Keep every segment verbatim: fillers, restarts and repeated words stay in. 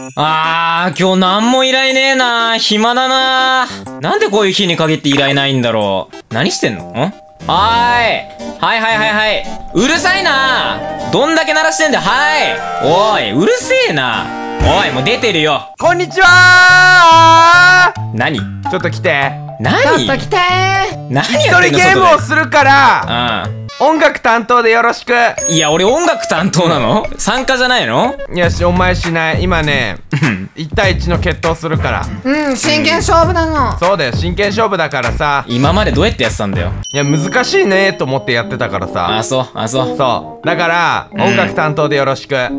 あー、今日なんも依頼ねえな。暇だな。なんでこういう日に限って依頼ないんだろう。何してんの？ん？はーい。はいはいはいはい。うるさいな。どんだけ鳴らしてんだよ。はい。おい、うるせえな。おい、もう出てるよ。 こんにちはー。 何？ ちょっと来て。 何？ ちょっと来てー。 何一やってんの？ 人ゲームをするから、 うん。 音楽担当でよろしく。 いや、俺音楽担当なの？参加じゃないの？ よし、お前しない。今ね、いち対いちの決闘するから。 うん、真剣勝負なの。 そうだよ、真剣勝負だからさ。 今までどうやってやってたんだよ。 いや、難しいねと思ってやってたからさ。 あ、そう、あ、そう。 そう。だから、音楽担当でよろしく。 うん、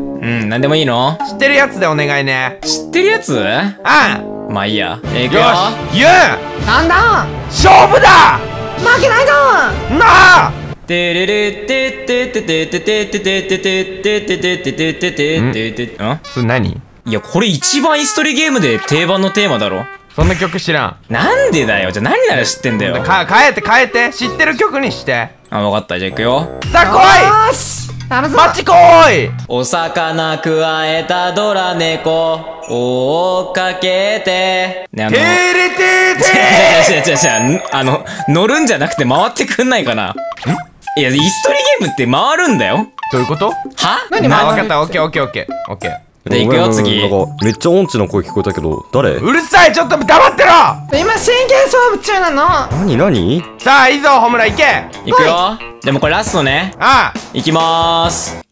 なんでもいいの？ 知ってるやつでお願いね。 知ってるやつ？ あまあいいや。えー、いくよよ。 し、言う！ なんだ勝負だ！ 負けないぞなあ！ てれれてててててててててててててててててててん？ それ何？ いや、これ一番イストリゲームで定番のテーマだろ。 そんな曲知らん。 なんでだよ。じゃあ何なら知ってんだよ。 か、変えて変えて。知ってる曲にして。 あ、わかった。じゃあいくよ。 さあ来い！ よしやるぞ。 マッチ来い！ お魚くわえたドラ猫追っかけて。ね、あの。 てれてて違う違う違う違う違う。あの、乗るんじゃなくて回ってくんないかな。ん？いや、イストリゲームって回るんだよ。 どういうこと？ は？ 何あ、 なわかった。オッケーオッケーオッケー。オッケー。 で、行くよ、次。 なんか、めっちゃ音痴の声聞こえたけど、誰？ うるさい！ちょっと黙ってろ！ 今真剣勝負中なの。 なになに？ さあ、いいぞ、ホムラ行け！ 行くよ。でもこれラストね。 ああ！ 行きまーす。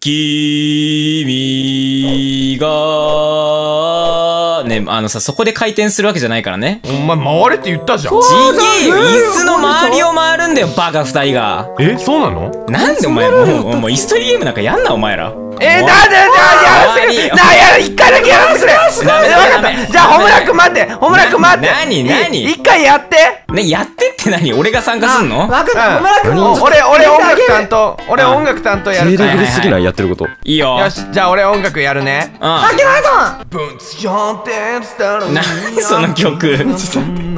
君が、ね、あのさ、そこで回転するわけじゃないからね。 お前回れって言ったじゃん。 ちげえよ、椅子の周りを回るんだよ、バカ二人が。 え、そうなの？ なんでお前、もう、もう、イストリゲームなんかやんな、お前ら。 えー、なんで、じゃあ、やらせて、なあ、やる、一回だけやらせてくれ。 ダメわかダメった。じゃあ、ホムラ君待って、ホムラ君待って。 何何い一回やって。 ね、やってって何？俺が参加すんの？ わかった、 うん小村君も。 俺、俺音楽担当。俺音楽担当やるから。 低レベルすぎないやってること。 いいよ。 よし、じゃあ俺音楽やるね。 うん。 負けないぞ。 何その曲。 初めて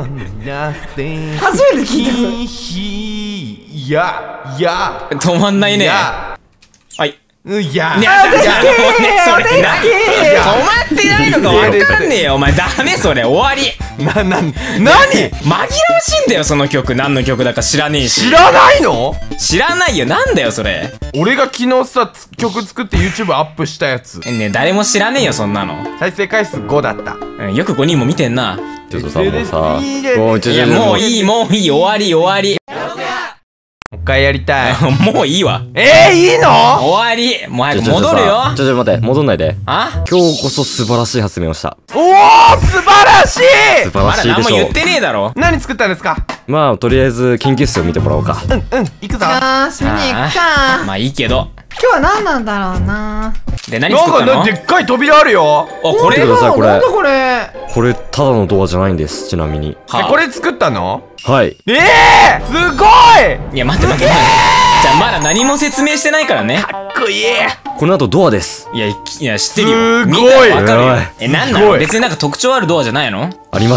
聞いたぞ。 いや、いや、 止まんないね。 いや、 はい。 いや、 いや、 お手つきじゃあもうね、それお手つき何？止まってないのかわかんねえよ、お前。ダメ、それ。終わり。 な、な、なに？ 紛らわしいんだよ、その曲。何の曲だか知らねえし。 知らないの？ 知らないよ。なんだよ、それ。 俺が昨日さ、つ曲作って YouTube アップしたやつ。 えね、誰も知らねえよ、そんなの。 再生回数ごだった。 うん、よくごにんも見てんな。 ちょっとさ、もうさ、もうちょいや、 ちょもういい、もういい。終わり、終わり。 もう一回やりたい。 もういいわ。 えー、いいの？ 終わり。もう早く戻るよ。 ちょちょ待って、戻んないで。 あ？ 今日こそ素晴らしい発明をした。 おー、素晴らしい！ 素晴らまだしいでしょう何も言っ。てねえだろ。 何作ったんですか？ まあ、とりあえず研究室を見てもらおうか。 うん、うん、行くぞ。 よーし、見に行くか。 まあいいけど。 今日は何なんだろうな。 で、何なんか、 作ったの？ でっかい扉あるよ。 あ、これ見てくださいこれなんだこれ。 これ、ただのドアじゃないんです、ちなみに。 え、これ作ったの？ はい。 ええー、すごい！ いや、待って待って待って。じゃあまだ何も説明してないからね。 かっこいい。 この後ドアです。 いや、いいや、知ってるよ。 すごい見たらわかるよおい。 え、なんなすごいの？別になんか特徴あるドアじゃないの？ あります。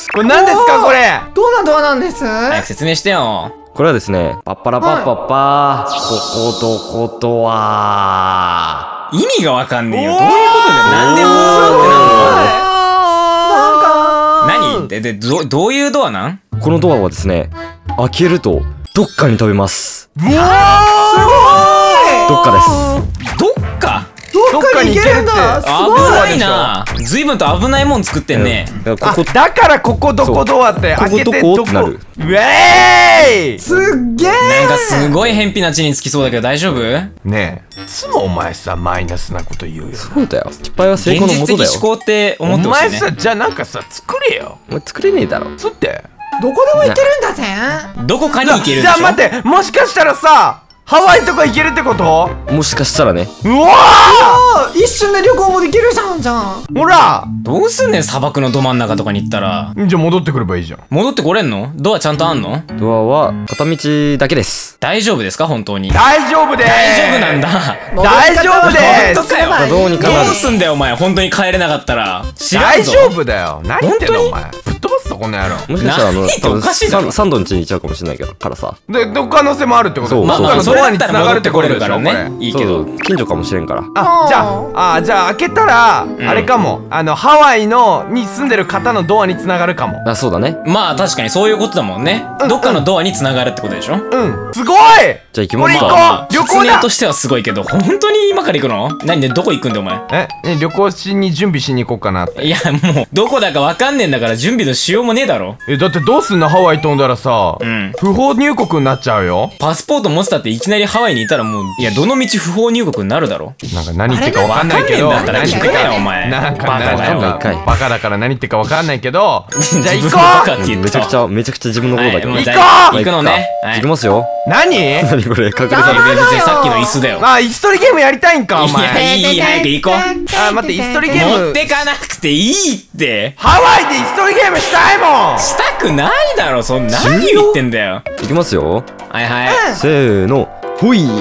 これ何ですかこれ？ どんなドアなんです？ 早く説明してよ。 これはですね、パッパラパッパッパー、ここどこドア意味がわかんねえよ。どういうことだよ。なんでもってなんの？何？で、で、ど、どういうドアなん？ このドアはですね、開けると、どっかに飛べます。 うわどっかです。 どっかどっかに行けるんだ。 危ないな。随分と危ないもん作ってんね。 あ、 だからここ、 だからここどこドアってそう開けてここどこどこってなるウェーイ！ すっげえ。 なんかすごい偏僻な地につきそうだけど大丈夫？ ねえ、いつもお前さマイナスなこと言うよ。 そうだよ。失敗は成現功のもとだよ。 実的思考ってお思ってほしいね。 前さ、じゃあなんかさ作れよ。 お前作れねえだろ。 つってどこでも行けるんだぜ。 どこかに行けるでしょ？ じゃあ待って、もしかしたらさハワイとか行けるってこと？ もしかしたらね。 うわあ、一瞬で旅行もできるじゃんじゃん。 ー！ほら！ どうすんねん、砂漠のど真ん中とかに行ったら。 じゃあ戻ってくればいいじゃん。 戻ってこれんの？ドアちゃんとあんの？ ドアは片道だけです。 大丈夫ですか本当に？ 大丈夫でーす。 大丈夫なんだ。 大丈夫でーす。 本当かよ。 まあどうにかなるどう。すんだよお前、本当に帰れなかったら。知らんぞ。 大丈夫だよ。何言ってんのお前。ぶっ飛ばすぞここの野郎。 もしかしたらあの何って多分おかしいだろサンサンドの地に行っちゃうかもしれないけどからさ。 で、ど可能性もあるってことそうまあまあ、 どっかそれだったのドアに繋ら戻ってこがるってことれるからでしょこれ。 ね。いいけど。 そう近所かもしれんから。 あ、じゃあ、あ、じゃあ開けたら、あれかも。あの、ハワイの、に住んでる方のドアに繋がるかも。 あ、そうだね。 まあ確かにそういうことだもんね。どっかのドアに繋がるってことでしょ。 うん。すごい。 じゃあ行きますこれ行こか。 う。旅行だ説明と。してはすごいけど、本当に今から行くの？何でどこ行くんだお前。 え、ね、旅行しに準備しに行こうかなって。 いやもう、どこだかわかんねえんだから準備のしようもねえだろ。 え、だってどうすんのハワイ飛んだらさ、 ん不法入国になっちゃうよ。 パスポート持ってたっていきなりハワイにいたらもう、いや、どの道不法入国になるだろ。 なんか何言ってるかわかんないけど。 わかんねえんだったら聞くなよお前。 なんかバカだよなんかわかんないバカだから何言ってるかわかんないけど。じゃあ行こ自分のバカう。 って言っためちゃくちゃめちゃくちゃ自分のことだけど。 行こうはいもうじゃあ行くのね。はい行きますよ。 何？ 何これ隠れいやさ別にさっきの椅子だよ。 あ、椅子取りゲームやりたいんかおいや、 前。 いい、早く行こう。 あ、待って、椅子取りゲーム。 持ってかなくていいって。 ハワイで椅子取りゲームしたいもん。 したくないだろ、そんな。何言ってんだよ。 行きますよ。 はいはい。 せーの。ほい。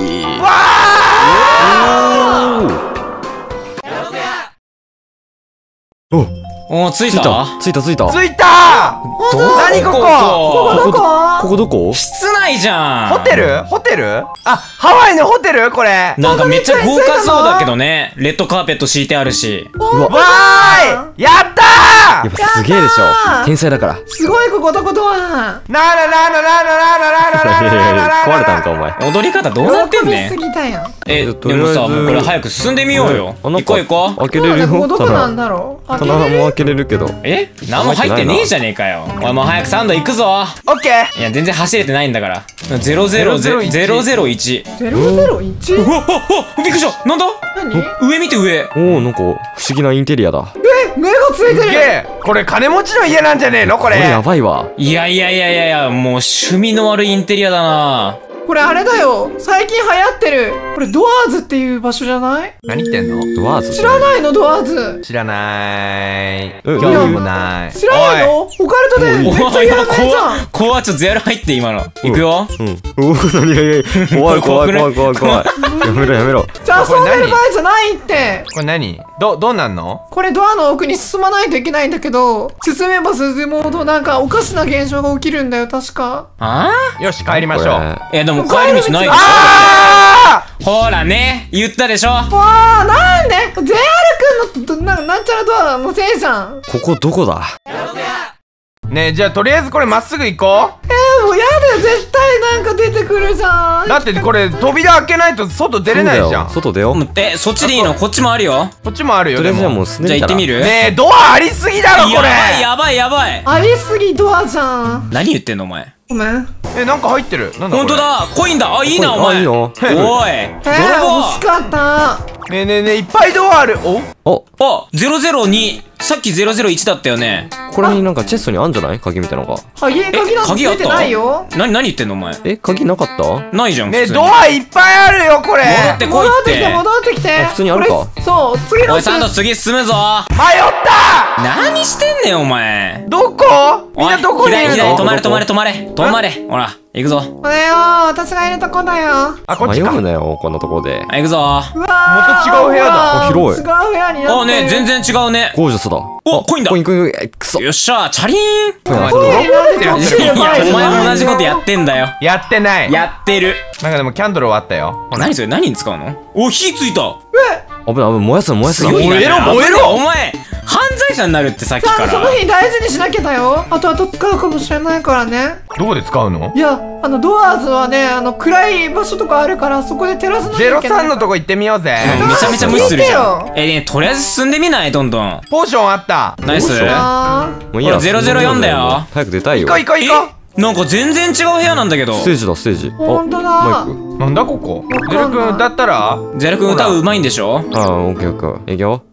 お、 おー、着い着いたた着いた着いた。 着いた。何ここ？ こここここどこ？ 室内じゃん。 ホテル？ホテル？あ、ハワイのホテル？これ。 なんかめっちゃ豪華そうだけどね。レッドカーペット敷いてあるし。 うわ。 わーい。やったー。 やっぱすげえでしょ。天才だから。 すごいここどこドア。 ならならならならならなら壊れたんかお前。 踊り方どうなってんねん喜びす。ぎたやん。 え、でとりあえずもさ、もうこれ早く進んでみようよ。 あなんか行こう行こう。 開けれるよ。 ここどこなん棚だろう。開け棚れるも開けれるけど。 え何も入ってねえじゃねえかよ。おいもう早くサンド行くぞ。 オッケー。 いや、全然走れてないんだから。ゼロゼロゼロゼロゼロいち。 ゼロゼロいち？ うわ、あ、あ、びっくりした。なんだ？ 何？ 上見て上。 おお、なんか不思議なインテリアだ。 え、目がついてる。 すげえ。これ金持ちの家なんじゃねえのこれ。 これやばいわ。 いやいやいやいやいや、もう趣味の悪いインテリアだな。 これあれだよ。最近流行ってる。これドアーズっていう場所じゃない？ 何言ってんの？ ドワーズ。 知らないのドアーズ。 知らない。 え興味もない。 知らないの？オカルトでめっちゃ有名じゃん。 怖っ、ちょっとゼロ入って今の。行くよ。 うん。おお、何何何怖い怖い怖い怖い怖い。やめろやめろ。 じゃあ遊んでる場合じゃないって。 これ何？ど、どうなんの？ これドアの奥に進まないといけないんだけど、進めば進むほどなんかおかしな現象が起きるんだよ、確か。 あよし、帰りましょう。 あ？いやでも帰り道ないでしあょ。ほらね、言ったでしょ。 わあ、なんで ?ジェイアール くんのな、なんちゃらドアのせいじゃん。 ここどこだ？ ーねえ、じゃあとりあえずこれまっすぐ行こえー、もうやだよ、絶対なんか出てくるじゃん。 う。だってこれ扉開けないと外出れないじゃん。 外出よう。 え、そっちでいいの？こっちもあるよ。 こっちもあるよ。 とりあえずじゃあもうで進んでみたら。 じゃあ行ってみる？ ねえ、ドアありすぎだろこやばいれ。 やばいやばい。 ありすぎドアじゃん。 何言ってんのお前。 ごめん。 え、なんか入ってる。なんだこれ。 ほんとだ、コインだ。あ、いいなお前。 あいいの。 おい、 えー、欲し泥かった。 ねえねえねえ、いっぱいドアある。お、 お、 棒。あ、ゼロゼロに。さっきゼロゼロいちだったよね。 これになんかチェストにあんじゃない？鍵みたいなのが。 鍵、 え、 鍵なんて鍵あっついてないた？ よ。 何、何言ってんのお前。 え、鍵なかった？ ないじゃん。 ねえ、 普通にドアいっぱいあるよこれ。 戻ってこいっ戻ってきて、 て。 戻ってきて。 あ普通にあるかこれそう、次のおい、サンド次進むぞ。 迷った何してんねんお前。 どこ？みんなどこにいる左左止の？ まれ止まれ止まれ止まれ。ほら、行くぞ。 これよ、私がいるとこだよ。 あ、こっちか。 迷うなよ、こんなところで。 はい、行くぞ。 うわー、 また違う部屋だほらあ広い違う部屋になってる。 あ、ね、全然違うね。 ゴージャスだ。 お、コインだコインコインコイン。えくそ。 よっしゃ、チャリーン。 お前コインなんでやってるこっちにいや、お前も同じことややってんだよ。 やってない。 やってる。 なんかでもキャンドルはあったよ。 何それ？何に使うの？お、火ついた。 危ない危ない、燃やすな燃やすな。 強いな。 燃えろ燃えろお前、犯罪者になるってさっきかちゃんとそのら。 日大事にしなきゃだよ。あとあと使うかもしれないからね。 どこで使うの？ いや、あのドアーズはね、あの暗い場所とかあるからそこで照らさなきゃいけない。 ゼロさんのとこ行ってみようぜ。 うんめちゃめちゃ無視するじゃん。 聞いてよえ、ね、とりあえず進んでみないどんどん。 ポーションあった。 ナイス。 あもういいや。 ほらゼロゼロよんだよもう早く出たいよ。 行こう行こう行こえ、なんか全然違う部屋なんだけど。 ステージだステージ。 ほんとだマイク。 う。なんだここ？ かんないゼロ君歌ったら？ ゼロ君歌ううまいんでしょ？ ああ、オッケーオッケー。いくよ。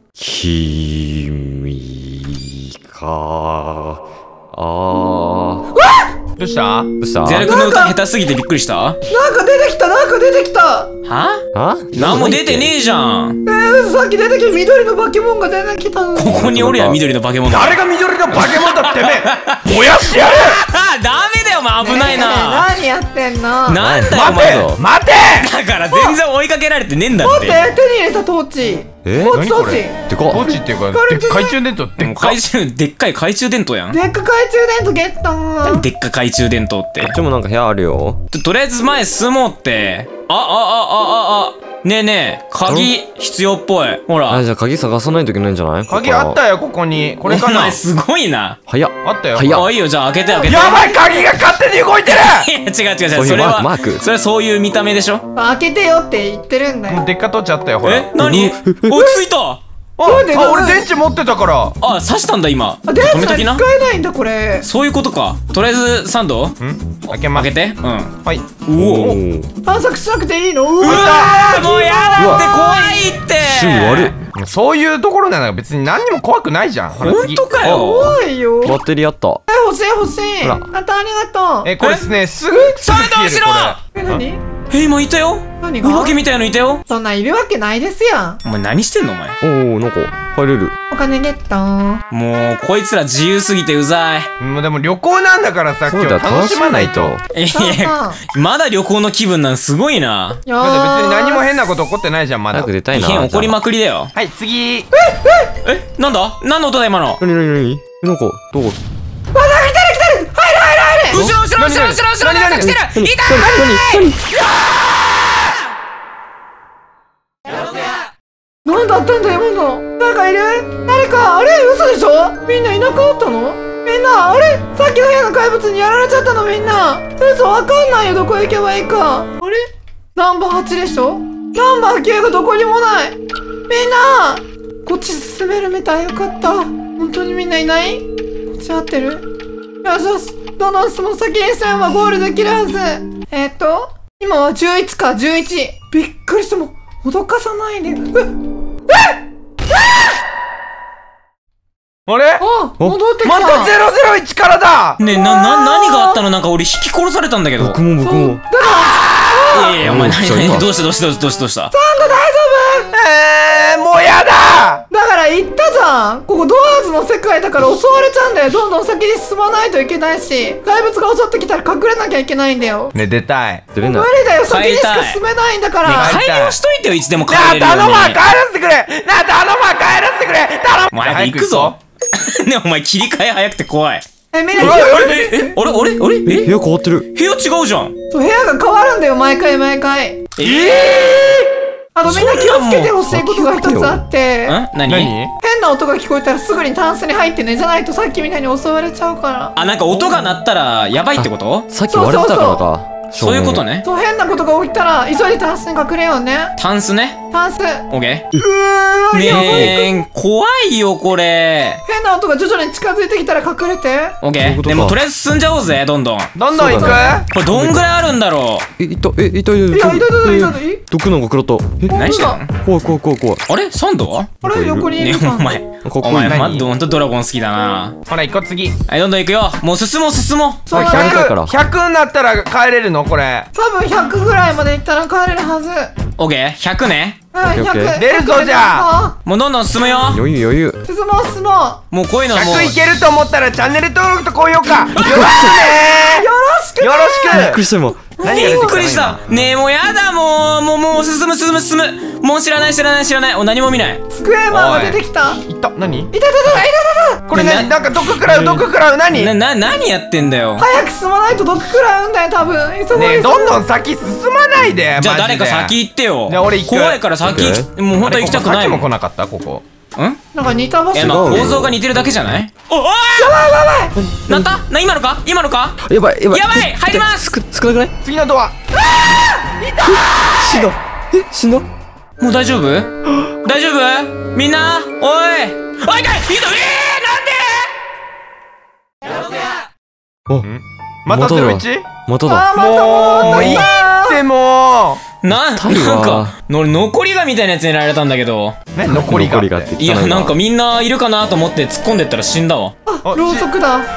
君かあー。 どうした？ どうした？ ゼロ君の歌下手すぎてびっくりした？は？ ーなんか出てきた、なんか出てきた。 あ？ なんも出てねえじゃん。 えー、さっき出てきた緑のバケモンが出てきたの。 ここにおるや緑の化け物。 誰が緑の化け物だってめえ燃やしてやる。 あ、ダメだよよお前、危ないな。 何やってんの？ なんだよお待前。 て待て。 だから全然追いかけられてねえんだっ待って、 て。 手に入れたトーチ。 えトーチトーチ。 でかっトーチっていうかでっ懐中電灯ってもう懐中、でっかい懐中電灯やん。 でっか懐中電灯ゲットー。 でっか懐中電灯って。 こっちもなんか部屋あるよ。 と、とりあえず前進もうって。あ、あ、あ、あ、あ、あ。ねえねえ、鍵必要っぽい。ほら。 あ、じゃあ鍵探さないといけないんじゃない？ 鍵あったよここに。これかな。 お前すごいな。 早っ。 あったよ。 早っあ、いいよ、じゃあ開けて開けて。 やばい、鍵が勝手に動いてる。 いや違う違う違う、 そういうそれは、 マークマークそれはそういう見た目でしょ。 開けてよって言ってるんだよ。 でっかトーチあったよほら。 え、何？お、ついた。 あ、 なんであ俺電池持ってたから。 あ、刺したんだ今。 あ、電止めときな。 池使えないんだこれ。 そういうことか。とりあえずサンドん開けます。 開けて。うん。 はい。 おお。 おー。 探索しなくていいの？ううわわー、もうやだって怖いって。 趣味悪い。 そういうところなのよ。別に何にも怖くないじゃん。ほら次本当かよ。 怖いよ。 バッテリーあった。 え、欲しい欲しい。 ほらあんたありがとう。 え、これですね、すぐ、すぐサンド消えるこしろ。 え、何？ え、今いたよ。 何が？ お化けみたいのいたよ。 そんなんいるわけないですやん。 お前何してんのお前。 おー、なんか入れる。 お金ゲット。 もう、こいつら自由すぎてうざい。 れ。もうでも旅行なんだからさ、今日そうだよ、 楽しまないと。だっていや、まだ旅行の気分なんすごいな。 いや別に何も変なこと起こってないじゃん、まだ。 早く出たいな。 異変起こりまくりだよ。 はい、次。 え、なんだ何の音だ今の。 なになになになんか、どこ？ 後ろ後ろ後ろ後ろ後ろ後ろなんか来てる。 何いた。 何なんだったんだよ、今の。誰かいる？誰か、あれ嘘でしょ？みんないなくなったの？みんな、あれさっきの部屋の怪物にやられちゃったのみんな。嘘わかんないよ、どこ行けばいいか。あれナンバーはちでしょ？ナンバーきゅうがどこにもない。みんなこっち進めるみたい。よかった。本当にみんないない？こっち合ってる？よしよし。どんどんその先に進めばゴールできるはず。えー、っと、今はじゅういちか、じゅういち。びっくりしても、脅かさないで。えっあれあ、戻ってきた。 またゼロゼロいちからだ。 ねえ、な、な、何があったの？なんか俺引き殺されたんだけど。 僕も僕も。 いやいや、お前何うんそう何どうしたどうしたどうしたどうしたどうした。 サンド大丈えー、もうやだ。 夫？だから言ったじゃん。ここドアーズの世界だから襲われちゃうんだよ。どんどん先に進まないといけないし、怪物が襲ってきたら隠れなきゃいけないんだよ。 ね、出たい。 出れない。 無理だよ、先にしか進めないんだから。 ね帰りたい改良しといてよ、いつでも帰なあ、 れるように。 頼むわ、帰らせてくれ。なあ、頼むわ、帰らせてくれ。頼む。 お前早く行くぞ。ねお前切り替え早くて怖い。 え、みんな、 うわえ、え、あれあれあれ部え屋変わってる。 部屋違うじゃん。 そう、部屋が変わるんだよ、毎回毎回。 ええあとみんな気をつけてほしいことが一つあって。 ー、ん何何？ 変な音が聞こえたらすぐにタンスに入ってね。じゃないとさっきみたいに襲われちゃうから。 あ、なんか音が鳴ったらやばいってこと？ さっき割れてたからか。 そういうことね。 そう、変なことが起きたら急いでタンスに隠れようね。 タンスね。 タンス。うオッケーわー。 やばい。 ねえ、怖いよこれ。 変な音が徐々に近づいてきたら隠れて。 オッケー。 そういうことかでもとりあえず進んじゃおうぜ、どんどん。 どんどん行く。 そうだこれどんぐらいあるんだろえ、いた、え、いた、いた、 いや、いたいたいたいたいた。 毒なんか食らった。え、 う。何してんの？ 怖い怖い怖い怖い。 あれサンドは？ あれ横にいねるじゃん。 お前。 かっこいいお前、 何マッドほんとドラゴン好きだな。 ほら、行こう、次。 はい、どんどん行くよ。もう進もう進もう。 そうこれひゃくだからひゃくになったら帰れるのこれ。 多分ひゃくぐらいまで行ったら帰れるはず。 オッケー。ひゃくね。 うん、 オッケーオッケーひゃく。 出るぞじゃあ。 もうどんどん進むよ。 余裕余裕。 進もう進ももうこういうのはもう。 ひゃくいけると思ったらチャンネル登録と高評価よろしくね。 う。よろしくね。 よろしびっくく。 りした今。 何が出てきたのびっくりした。ねえ、もうやだ、もう、もう、もう、進む、進む、進む。もう知らない、知らない、知らない。お、何も見ない。 スクエアマンが出てきた。いいった、何？ たいたいたいたいた。 これね何？なんか毒食らう、毒食らう、何？ な、 ねな、何やってんだよ。 早く進まないと毒食らうんだよ、多分。急ごうえ、 急ごうどんどん先進まないで。 じゃあマジで誰か先行ってよ。 じゃあ俺行く怖いから先行き、もう本当は行きたくないもん。 あれここさっきも来なかったここ。 ん？ なんか似た場え、 所。 まあ違うよ構造が似てるだけじゃない？お、おーなったな、今のか今のかやばいやばい。 やばい入ります少少なくない？ 次のドア。 死んだ。え、死んだ？ もう大丈夫？大丈夫？みんなおいおい、痛い痛い、えー、なんで？ あ、 またゼロイチ？ まただ。 あー、また戻った。 もういいってもな、 痛いわなんか、の残りがみたいなやつにやられたんだけど。 う。ね、残りが。 残りがっていや、なんかみんないるかなと思って突っ込んでったら死んだわ。 あ、ろうそくだ。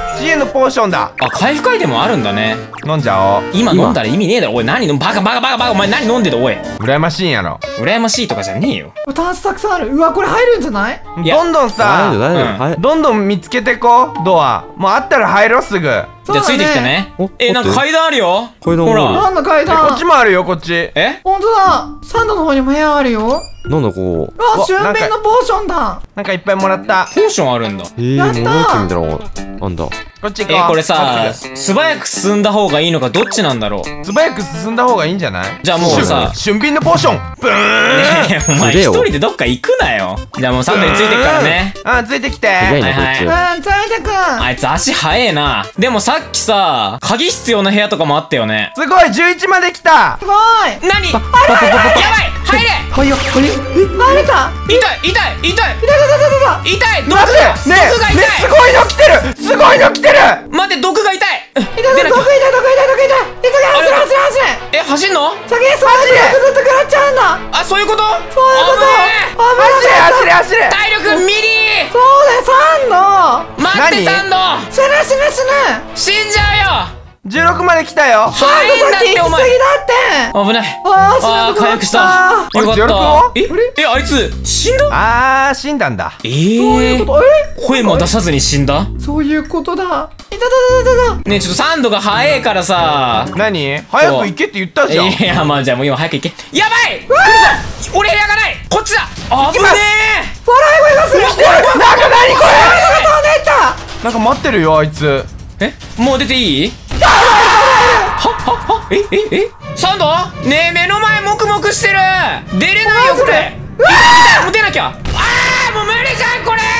知恵のポーションだ。 あ、回復アイテムあるんだね。 飲んじゃおう。 今飲んだら意味ねえだろ。おい、何飲むバカバカバカバカ。お前何飲んでんだ、おい。 羨ましいんやろ。 羨ましいとかじゃねえよ。 タンスたくさんある。うわ、これ入るんじゃない？ いやどんどん大丈夫さ、 大丈うん夫。はい。 どんどん見つけてこう、ドア。もうあったら入ろう、すぐ。え、 じゃあついてきてねお。 え、なんか階段あるよ。 階段あるほら。 なんだ階こ段っちもあるよ、こっち。 えほんとだ。サンドの方にも部屋あるよ。 なんだこうわ、 わ俊平のポーションだ。 なんかいっぱいもらった。 ポーションあるんだ。 う。えー、物置みたいなのあんだ。 こっち行こう。 え、これさ、 まっす素早く進んだ方がいいのかどっちなんだろう。 ぐ素早く進んだ方がいいんじゃない？ じゃあもうさ俊敏のポーションブーン。 ねえ、お前一人でどっか行くなよ。じゃあもうサンドについてくからね。 あ、ついてきて。 早いね、 はいこいつ。 うん、ついてくん。 あいつ足早えな。でもさっきさ、鍵必要な部屋とかもあったよね。 すごい、じゅういちまで来た。 すごい。 何やばい入れはいよ、はいよ。え、入れた。 痛い痛い痛いいたいたいたいた。 痛い毒待がって、ねえ、 毒が痛ねえ、すいごいの来てる。すごいの来てる。 待って毒が痛いいたいた、 出なきゃどこいた、どこいた、どこいた。急げ、走れ、走れ、走れ。 え、走んの先にその後ずっと食らっちゃうんだ。 あ、そういうことそういうこと。 危ね走れ、走れ、走れ。 え体力ミリそうだよ、サンド。 待って何サンド死ぬ死ぬ死ぬ。 死んじゃうよじゅうろくまで来たよ。 サン入んドさっき行き過ぎだだってお前って。 危ないあー、死あーぬとこだった。 回復したよかあれじゅうろくっもたええ、あいつ死んだあー、死んだんだ。 えそういえうこと。え、 声も出さずに死んだそういうことだ。いたたたたたた。 ねえちょっとサンドが早いからさ何？早く行けって言ったじゃん。 いやまあじゃあもう今早く行けやばい来るぞ俺部屋がないこっちだ危ね笑い声がする。来てる。なんか何これ。サンドが飛んでいった。 なんか待ってるよ、あいつ。 ええもう出ていいはははえええサンドねえ目の前もくもくしてる出れないよこれうわもう出なきゃあーもう無理じゃんこれ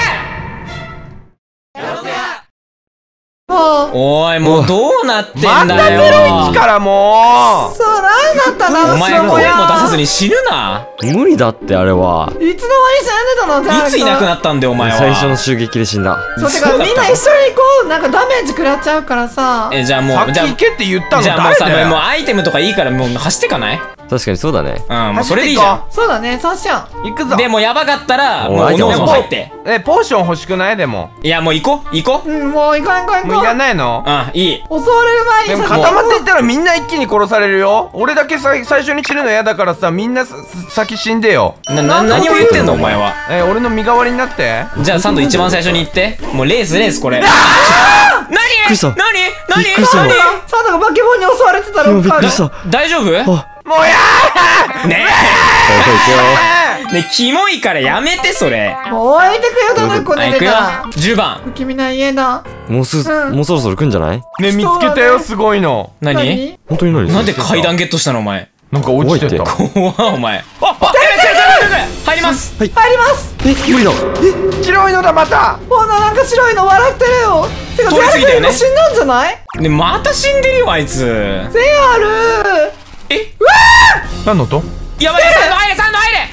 もう。 おいもうどうなってんまただよゼロいちからもう。 そう、なんだったんだ。 お前後ろ声も出親さずに死ぬな無理だって、あれは。 いつの間に死んでたの？じゃあいついなくなったんだよお前は最初の襲撃で死んだ。 そう、てかそうだったみんな一緒に行こう。なんかダメージ食らっちゃうからさ。 えじゃあもさっきうじゃあ行けって言ったのじゃあもうさ誰だよ。 もうアイテムとかいいからもう走ってかない確かにそうだね。 うんもうそれでいいじゃそうだね、そうしよう。 行くぞ。 んでもやばかったらおいもうおのおアイテムの入ってえ、ポーション欲しくない？でも。 いやもう行こう行こううん、もう行こう行こう行もういらこないの？ うんいい襲われる前でもに先固まっていったらみんな一気に殺されるよ。俺だけさ最初に死ぬの嫌だからさ、みんなさ先死んでよ。 なな何を言ってんのお前はえ、俺の身代わりになって。 じゃあサンド一番最初に行ってもうレースレースこれ何くりした何何びっくりした何サンドがバケモンに襲われてたらびっくりした。 大丈夫ねもうやえ行こう行こねえキモいからやめてそれもう置いてくよ、どの子はい行くよ寝てた。 じゅうばん不気味な家だ。 う。もうす、 うんもうそろそろ来んじゃない？ ーね、見つけたよ、すごいの。 何本当に何？ なんで階段ゲットしたのお前なんか落ちてた。 怖怖っお前ああやばいやばいやばいやばい入ります入ります。 え、無理だ。 白いのだ、また。 ほんななんか白いの笑ってるよ。てか、 通り過ぎたよね今死んだんじゃない？ ねまた死んでるよあいつゼアル。 え何の音？ やばいサンド入れサンド入れ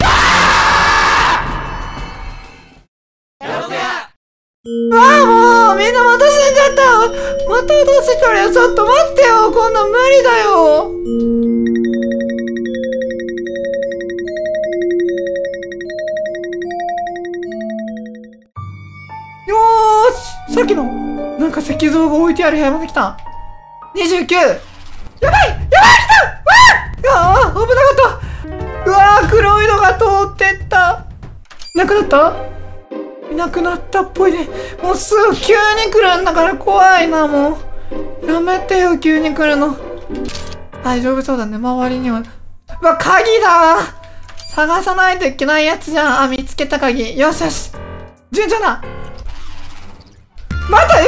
ああ、もうみんなまた死んじゃった。またどうしてるよ。ちょっと待ってよ。こんなん無理だよ。よーし、さっきのなんか石像が置いてある部屋まで来た。にじゅうきゅう。やばいやばい来た。うわああ、危なかった。うわー、黒いのが通ってった。なくなった？いなくなったっぽいね。もうすぐ急に来るんだから怖いな、もう。やめてよ、急に来るの。大丈夫そうだね、周りには。うわ、鍵だ。探さないといけないやつじゃん。あ、見つけた鍵。よしよし。順調だ。また、え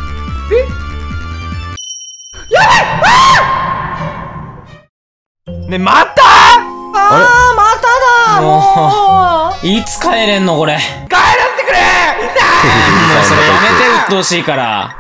えね、またあー、まただもういつ帰れんのこれもう帰らせてくれ。 それやめてうっとうしいから